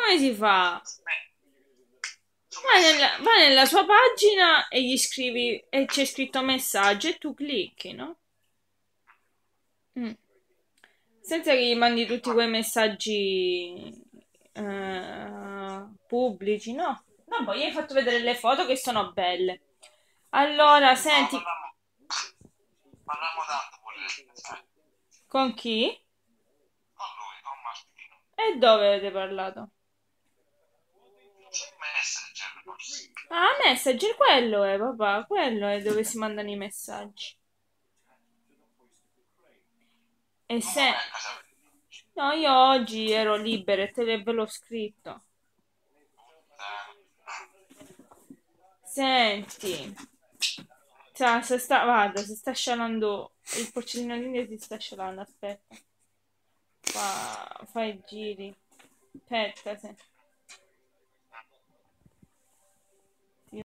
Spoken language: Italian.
Come si fa? Smetti. Vai nella sua pagina e gli scrivi e c'è scritto messaggio e tu clicchi, no? Mm. Senza che gli mandi tutti quei messaggi pubblici, no? No, poi gli hai fatto vedere le foto che sono belle. Allora, No, senti, parliamo tanto pure. Sai, con chi? con lui, con Martino. E dove avete parlato? Su Messenger forse. Ah, Messenger, quello è, papà, quello è dove si mandano i messaggi. E Tu se... mo vai a casa per No, io oggi ero libera e ve l'ho scritto. puttana. Senti, guarda, si sta scialando, il porcellino d'India si sta scialando, aspetta. Fa i giri. Aspetta, se.